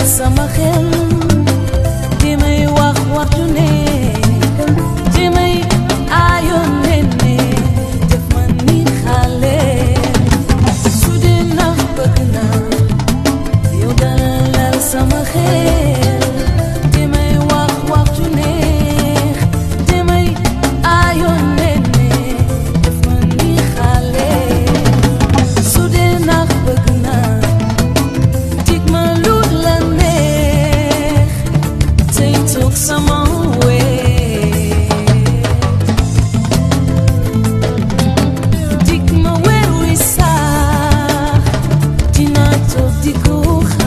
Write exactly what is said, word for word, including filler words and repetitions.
sama xel di may wax waxtu ne di may ayoon nene def ma ni xale su dee nax bëgg naa yow dalal sama xel di may wax waxtu ne di may ayoon nene def ma ni xale su dee nax bëgg naa dig ma lu la neex tey toog sama wet dig ma weer wi sax dinaa toog di ko xaar